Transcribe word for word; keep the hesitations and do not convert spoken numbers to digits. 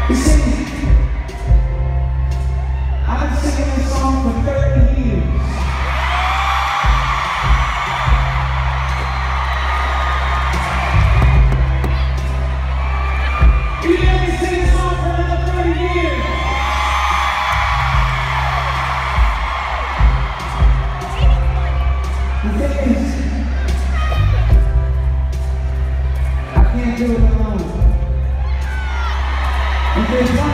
You see, I've been singing this song for thirty years. You let me sing this song for another thirty years. The thing is, I can't do it alone. And there's